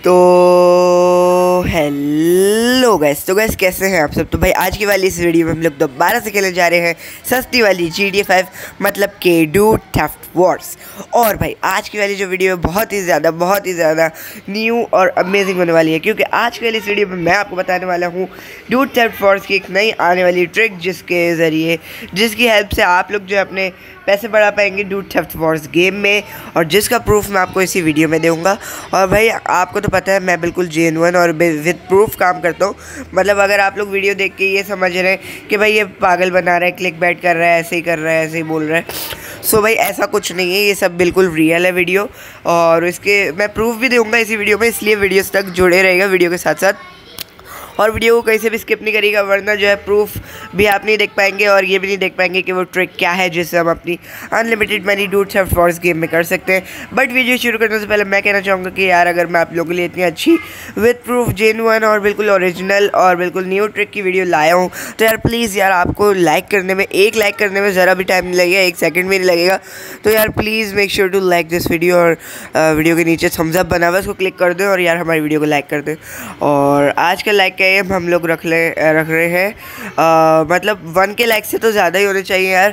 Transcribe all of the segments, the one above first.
तो hello guys, कैसे हैं आप सब। तो भाई आज की वाली इस वीडियो में हम लोग दोबारा से खेलने जा रहे हैं सस्ती वाली GTA 5 मतलब के डूड थेफ्ट वॉर्स। और भाई आज की वाली जो वीडियो है बहुत ही ज़्यादा न्यू और अमेजिंग होने वाली है, क्योंकि आज की वाली इस वीडियो में मैं आपको बताने वाला हूँ डूड थेफ्ट वॉर्स की एक नई आने वाली ट्रिक, जिसकी हेल्प से आप लोग जो है अपने पैसे बढ़ा पाएंगे डूड थेफ्ट वॉर्स गेम में, और जिसका प्रूफ मैं आपको इसी वीडियो में दूंगा। और भाई आपको तो पता है मैं बिल्कुल जेन्युइन और विद प्रूफ काम करता हूँ। मतलब अगर आप लोग वीडियो देख के ये समझ रहे हैं कि भाई ये पागल बना रहा है, क्लिक बैट कर रहा है, ऐसे ही कर रहा है, ऐसे ही बोल रहा है, सो भाई ऐसा कुछ नहीं है, ये सब बिल्कुल रियल है वीडियो। और इसके मैं प्रूफ भी दूंगा इसी वीडियो में, इसलिए वीडियोस तक जुड़े रहेगा वीडियो के साथ साथ, और वीडियो को कहीं से भी स्किप नहीं करिएगा, वरना जो है प्रूफ भी आप नहीं देख पाएंगे और ये भी नहीं देख पाएंगे कि वो ट्रिक क्या है जिससे हम अपनी unlimited money dude theft wars game में कर सकते हैं। बट वीडियो शुरू करने से पहले मैं कहना चाहूँगा कि यार अगर मैं आप लोगों के लिए इतनी अच्छी विद प्रूफ जेन्युइन और बिल्कुल ओरिजिनल और बिल्कुल न्यू ट्रिक की वीडियो लाया हूँ, तो यार प्लीज़ यार आपको लाइक करने में, एक लाइक करने में ज़रा भी टाइम नहीं लगेगा, 1 सेकंड भी नहीं लगेगा। तो यार please make sure to like this video, और वीडियो के नीचे थम्स अप बना हुआ है उसको क्लिक कर दें और यार हमारी वीडियो को लाइक कर दें। और आज का लाइक का एम हम लोग रख रहे हैं मतलब 1 के लाइक से तो ज़्यादा ही होने चाहिए यार,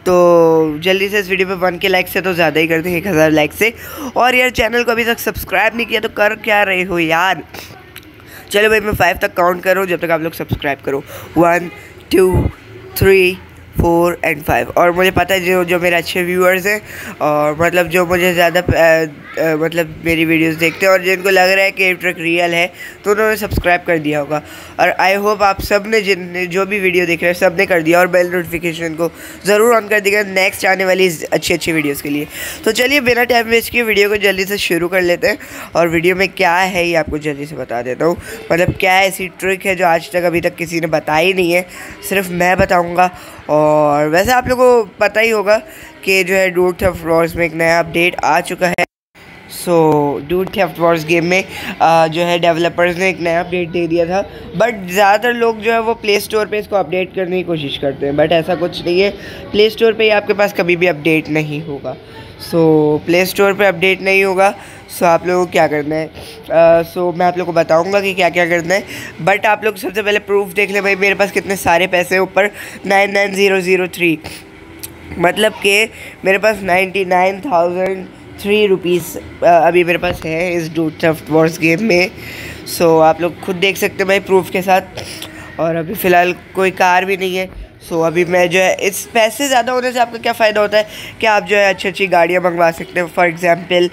तो जल्दी से इस वीडियो पे 1 के लाइक से तो ज़्यादा ही कर दें, 1000 लाइक से। और यार चैनल को अभी तक सब्सक्राइब नहीं किया तो कर क्या रहे हो यार। चलो भाई मैं 5 तक काउंट करूँ जब तक आप लोग सब्सक्राइब करो। 1 2 3 4 एंड 5। और मुझे पता है जो मेरे अच्छे व्यूअर्स हैं और मतलब जो मुझे ज़्यादा मतलब मेरी वीडियोस देखते हैं और जिनको लग रहा है कि ये ट्रिक रियल है, तो उन्होंने सब्सक्राइब कर दिया होगा। और आई होप आप सब ने जो भी वीडियो देख रहे हैं सब ने कर दिया, और बेल नोटिफिकेशन को ज़रूर ऑन कर दिया नेक्स्ट आने वाली अच्छी वीडियोज़ के लिए। तो चलिए बिना टाइम वेस्ट किए वीडियो को जल्दी से शुरू कर लेते हैं, और वीडियो में क्या है ये आपको जल्दी से बता देता हूँ। मतलब क्या ऐसी ट्रिक है जो आज तक अभी तक किसी ने बताई नहीं है, सिर्फ मैं बताऊँगा। और वैसे आप लोगों को पता ही होगा कि जो है डूड थेफ्ट वॉर्स में एक नया अपडेट आ चुका है। So dude theft wars game में जो है डेवलपर्स ने एक नया अपडेट दे दिया था, बट ज़्यादातर लोग जो है वो प्ले स्टोर पे इसको अपडेट करने की कोशिश करते हैं, बट ऐसा कुछ नहीं है। प्ले स्टोर पे आपके पास कभी भी अपडेट नहीं होगा। सो प्ले स्टोर पे अपडेट नहीं होगा। सो आप लोगों को क्या करना है, मैं आप लोगों को बताऊंगा कि क्या क्या करना है, बट आप लोग सबसे पहले प्रूफ देख लें। भाई मेरे पास कितने सारे पैसे हैं ऊपर, 99003, मतलब कि मेरे पास 99,003 रुपीज़ अभी मेरे पास है इस डूड थेफ्ट वॉर्स गेम में। सो आप लोग खुद देख सकते हैं भाई प्रूफ के साथ। और अभी फ़िलहाल कोई कार भी नहीं है। सो अभी मैं जो है इस पैसे ज़्यादा होने से आपका क्या फ़ायदा होता है कि आप जो है अच्छी गाड़ियाँ मंगवा सकते हैं। For example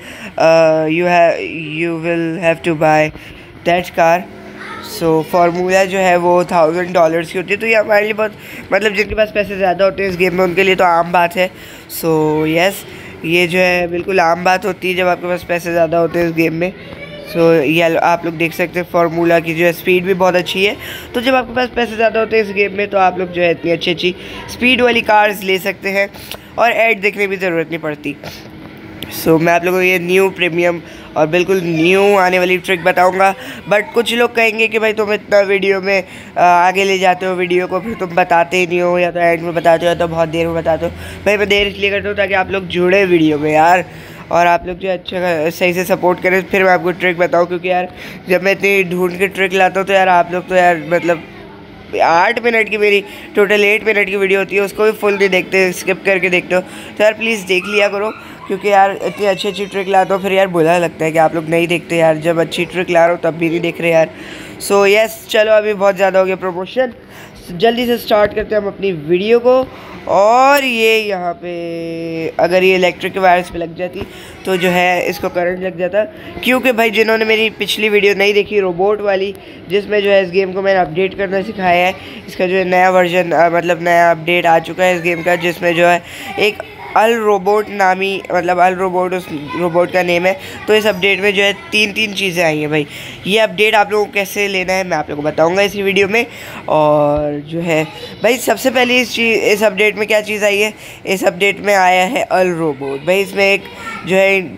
you will have to buy that car. So formula जो है वो $1000 की होती है, तो ये हमारे लिए बहुत, मतलब जिनके पास पैसे ज़्यादा होते हैं इस गेम में उनके लिए तो आम बात है। सो यस, ये जो है बिल्कुल आम बात होती है जब आपके पास पैसे ज़्यादा होते हैं इस गेम में। सो ये आप लोग देख सकते हैं फार्मूला की जो है स्पीड भी बहुत अच्छी है। तो जब आपके पास पैसे ज़्यादा होते हैं इस गेम में तो आप लोग जो है इतनी अच्छी स्पीड वाली कार्स ले सकते हैं और ऐड देखने की भी ज़रूरत नहीं पड़ती। सो मैं आप लोगों को ये न्यू प्रीमियम और बिल्कुल न्यू आने वाली ट्रिक बताऊंगा। बट कुछ लोग कहेंगे कि भाई तुम इतना वीडियो में आगे ले जाते हो वीडियो को, फिर तुम बताते ही नहीं हो, या तो एंड में बताते हो या तो बहुत देर में बताते हो। भाई मैं देर इसलिए करता हूँ ताकि आप लोग जुड़े वीडियो में यार, और आप लोग जो अच्छा सही से सपोर्ट करें, फिर मैं आपको ट्रिक बताऊँ। क्योंकि यार जब मैं इतनी ढूंढ के ट्रिक लाता हूँ तो यार आप लोग तो यार मतलब 8 मिनट की, मेरी टोटल 8 मिनट की वीडियो होती है, उसको भी फुल नहीं देखते, स्किप करके देखते हो। तो यार प्लीज़ देख लिया करो, क्योंकि यार इतनी अच्छी ट्रिक लाता हूँ फिर यार बुरा लगता है कि आप लोग नहीं देखते यार, जब अच्छी ट्रिक ला रहा हूँ तब भी नहीं देख रहे यार। सो यस, चलो अभी बहुत ज़्यादा हो गया प्रमोशन, जल्दी से स्टार्ट करते हैं हम अपनी वीडियो को। और ये यहाँ पे अगर ये इलेक्ट्रिक के वायर्स पे लग जाती तो जो है इसको करंट लग जाता, क्योंकि भाई जिन्होंने मेरी पिछली वीडियो नहीं देखी रोबोट वाली, जिसमें जो है इस गेम को मैंने अपडेट करना सिखाया है, इसका जो है नया वर्जन मतलब नया अपडेट आ चुका है इस गेम का, जिसमें जो है एक अल रोबोट नामी, मतलब अल रोबोट उस रोबोट का नेम है। तो इस अपडेट में जो है तीन चीज़ें आई हैं भाई। ये अपडेट आप लोगों को कैसे लेना है मैं आप लोगों को बताऊंगा इसी वीडियो में। और जो है भाई सबसे पहले इस अपडेट में क्या चीज़ आई है, इस अपडेट में आया है अल रोबोट। भाई इसमें एक जो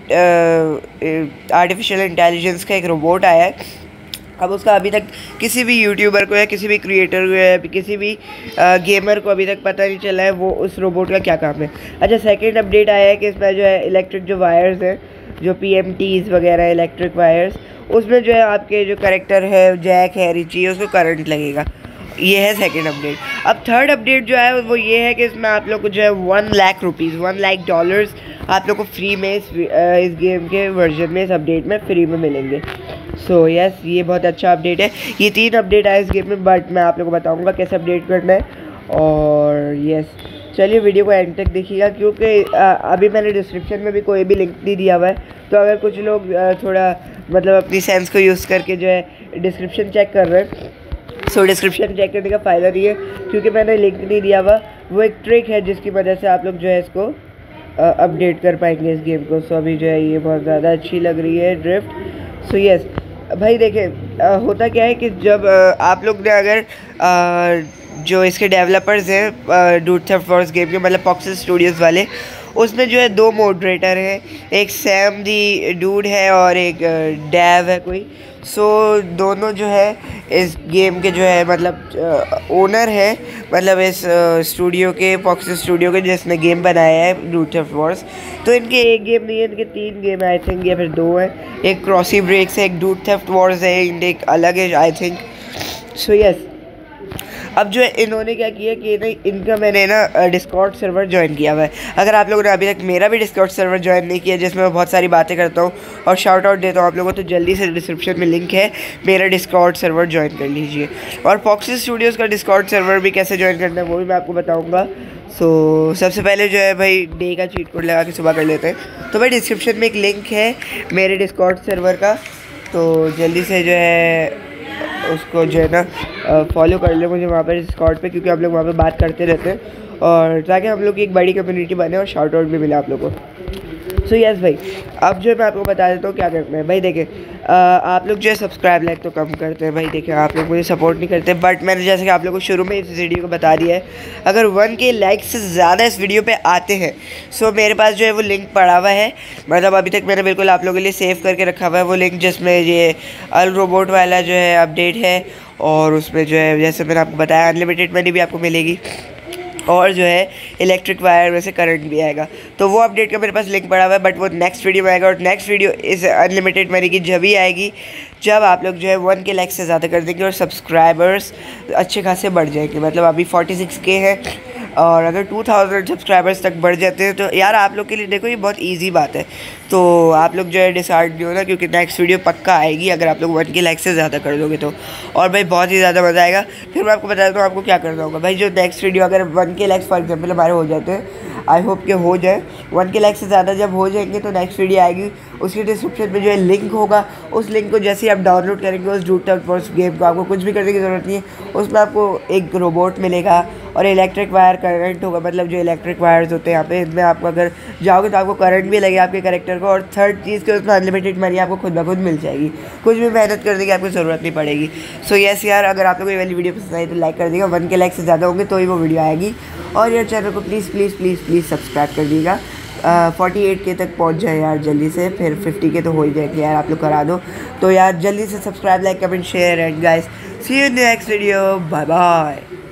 है आर्टिफिशियल इंटेलिजेंस का एक रोबोट आया है। अब उसका अभी तक किसी भी यूट्यूबर को या किसी भी क्रिएटर को या किसी भी गेमर को अभी तक पता नहीं चला है वो उस रोबोट का क्या काम है। अच्छा, सेकंड अपडेट आया है कि इसमें जो है इलेक्ट्रिक जो वायर्स हैं, जो PMTs वगैरह इलेक्ट्रिक वायर्स, उसमें जो है आपके जो कैरेक्टर है जैक है रिची है उसको करंट लगेगा। ये है सेकंड अपडेट। अब थर्ड अपडेट जो है वो ये है कि इसमें आप लोग को जो है 1 लाख रुपीज़ $1 लाख आप लोग को फ्री में इस गेम के वर्जन में इस अपडेट में फ्री में मिलेंगे। सो यस ये बहुत अच्छा अपडेट है। ये 3 अपडेट आए इस गेम में, बट मैं आप लोग को बताऊँगा कैसे अपडेट करना है। और यस चलिए वीडियो को एंड तक देखिएगा, क्योंकि अभी मैंने डिस्क्रिप्शन में भी कोई भी लिंक नहीं दिया हुआ है। तो अगर कुछ लोग थोड़ा मतलब अपनी सेंस को यूज़ करके जो है डिस्क्रिप्शन चेक कर रहे हैं, सो डिस्क्रिप्शन चेक करने का फ़ायदा नहीं है क्योंकि मैंने लिंक नहीं दिया हुआ। वो एक ट्रिक है जिसकी वजह से आप लोग जो है इसको अपडेट कर पाएंगे इस गेम को। सो अभी जो है ये बहुत ज़्यादा अच्छी लग रही है ड्रिफ्ट। सो यस भाई देखें होता क्या है कि जब आप लोग ने अगर जो इसके डेवलपर्स हैं डूड थेफ्ट वॉर्स गेम के मतलब पॉक्सल स्टूडियोज़ वाले, उसमें जो है 2 मॉडरेटर हैं, एक सैम दी डूड है और एक डैव है कोई। सो दोनों जो है इस गेम के जो है मतलब ओनर है, मतलब इस स्टूडियो के पॉक्सल स्टूडियो के जिसने गेम बनाया है डूड थेफ्ट वॉर्स। तो इनके एक गेम नहीं है, इनके 3 गेम आई थिंक या फिर 2 हैं। एक क्रॉसी ब्रेक्स है, एक डूड थेफ्ट वॉर्स है, एक अलग है आई थिंक। सो यस अब जो है इन्होंने क्या किया कि नहीं इनका मैंने ना डिस्कॉर्ड सर्वर ज्वाइन किया हुआ है। अगर आप लोगों ने अभी तक मेरा भी डिस्कॉर्ड सर्वर ज्वाइन नहीं किया जिसमें मैं बहुत सारी बातें करता हूँ और शाउट आउट देता हूँ आप लोगों को, तो जल्दी से डिस्क्रिप्शन में लिंक है, मेरा डिस्कॉर्ड सर्वर ज्वाइन कर लीजिए। और पॉक्सल स्टूडियोज़ का डिस्कॉर्ड सर्वर भी कैसे ज्वाइन करना है वो भी मैं आपको बताऊँगा। सो सबसे पहले जो है भाई डे का चीट कोड लगा के सुबह कर लेते हैं। तो भाई डिस्क्रिप्शन में एक लिंक है मेरे डिस्कॉर्ड सर्वर का, तो जल्दी से जो है उसको जो है ना फॉलो कर ले मुझे वहाँ पर डिस्कॉर्ड पे, क्योंकि हम लोग वहाँ पे बात करते रहते हैं और ताकि हम लोग की एक बड़ी कम्युनिटी बने और शाउट आउट भी मिले आप लोगों को। सो यस भाई अब जो है मैं आपको बता देता हूँ क्या करना है। भाई देखें आप लोग जो है सब्सक्राइब लाइक तो कम करते हैं भाई, देखें आप लोग मुझे सपोर्ट नहीं करते, बट मैंने जैसे कि आप लोगों को शुरू में इस वीडियो को बता दिया है, अगर 1K लाइक से ज़्यादा इस वीडियो पे आते हैं सो मेरे पास जो है वो लिंक पड़ा हुआ है, मतलब अभी तक मैंने बिल्कुल आप लोगों के लिए सेव करके रखा हुआ है वो लिंक, जिसमें ये अल रोबोट वाला जो है अपडेट है और उसमें जो है जैसे मैंने आपको बताया अनलिमिटेड मनी भी आपको मिलेगी और जो है इलेक्ट्रिक वायर में से करंट भी आएगा। तो वो अपडेट का मेरे पास लिंक पड़ा हुआ है, बट वो नेक्स्ट वीडियो में आएगा। और नेक्स्ट वीडियो इस अनलिमिटेड मनी की जब ही आएगी जब आप लोग जो है 1K लाइक से ज़्यादा कर देंगे और सब्सक्राइबर्स अच्छे खासे बढ़ जाएंगे। मतलब अभी 46K है और अगर 2000 सब्सक्राइबर्स तक बढ़ जाते हैं तो यार आप लोग के लिए देखो ये बहुत इजी बात है। तो आप लोग जो है डिसाइड नहीं होना, क्योंकि नेक्स्ट वीडियो पक्का आएगी अगर आप लोग 1K लाइक से ज़्यादा कर दोगे तो। और भाई बहुत ही ज़्यादा मज़ा आएगा। फिर मैं आपको बता देता हूँ आपको क्या करना होगा। भाई जो नेक्स्ट वीडियो अगर 1K लाइक्स फॉर एग्जाम्पल हमारे हो जाते हैं, आई होप के हो जाए, 1K लाइक से ज़्यादा जब हो जाएंगे तो नेक्स्ट वीडियो आएगी, उसके डिस्क्रिप्शन में जो है लिंक होगा, उस लिंक को जैसे ही आप डाउनलोड करेंगे उस डूड थेफ्ट वॉर्स गेम को, आपको कुछ भी करने की ज़रूरत नहीं है, उसमें आपको एक रोबोट मिलेगा और इलेक्ट्रिक वायर करंट होगा, मतलब जो इलेक्ट्रिक वायर्स होते हैं यहाँ पे इनमें आपको अगर जाओगे तो आपको करंट भी लगेगा आपके कैरेक्टर को। और थर्ड चीज़ के उसमें अनलिमिटेड मनी आपको खुद ब खुद मिल जाएगी, कुछ भी मेहनत करने की आपको ज़रूरत नहीं पड़ेगी। सो यस यार अगर आप लोग को ये वाली वीडियो पसंद आई तो लाइक कर देगा, 1K लाइक से ज़्यादा होंगे तो ही वो वीडियो आएगी। और यार चैनल को please please please please subscribe कर दीजिएगा। 48K तक पहुंच जाए यार जल्दी से, फिर 50K तो हो ही जाएंगे यार, आप लोग करा दो। तो यार जल्दी से subscribe like comment share and guys see you in the next video, bye bye.